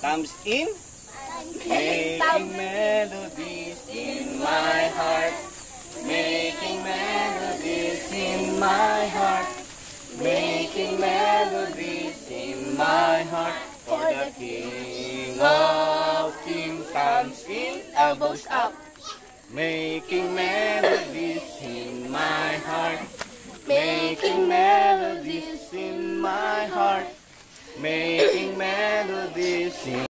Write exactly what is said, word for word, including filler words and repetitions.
comes in, making melodies in my heart, making melodies in my heart, making melodies in my heart. For the King of Kings comes in, elbows up, making melodies in my heart, making melodies in my heart, making melodies in